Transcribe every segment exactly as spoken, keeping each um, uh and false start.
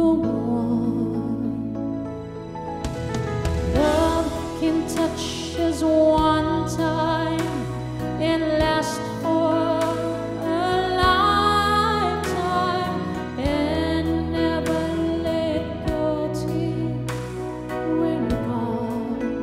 on. Love can touch us one time and last for a lifetime and never let go till we're gone.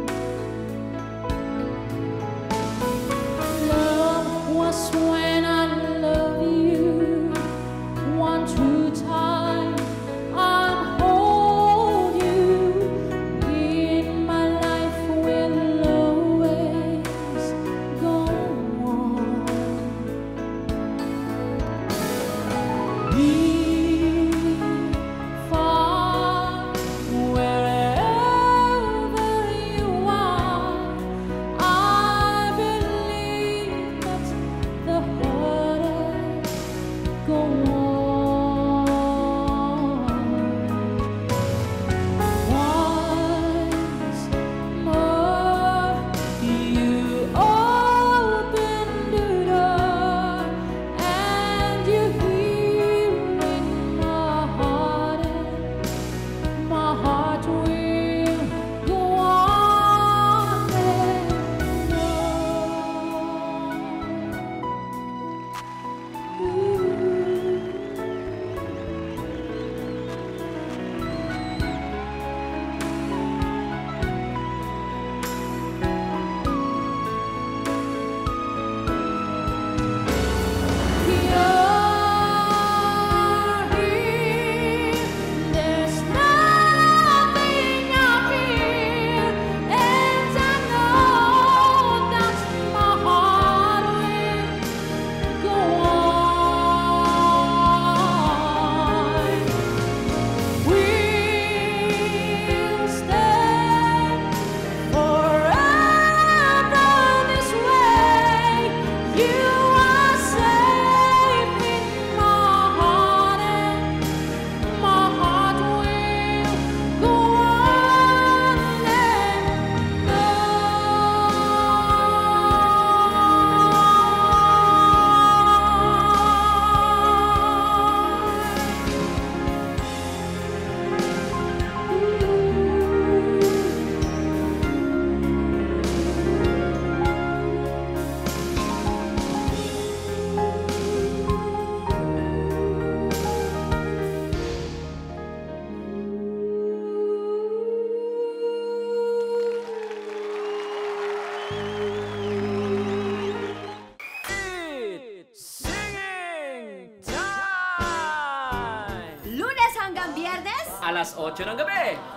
Love was when I love you one true time. I'll hold you in my life, will always go on. Be far wherever you are. I believe that the heart go on. Once more, you open the door and you hear in my heart, and my heart will go on and on. There's nothing I fear, and I know that my heart will go on. We'll stand forever this way. You are safe in my heart, and my heart will go on and Singing time! Lunes hanggang Biyernes, Alas otso ng gabi.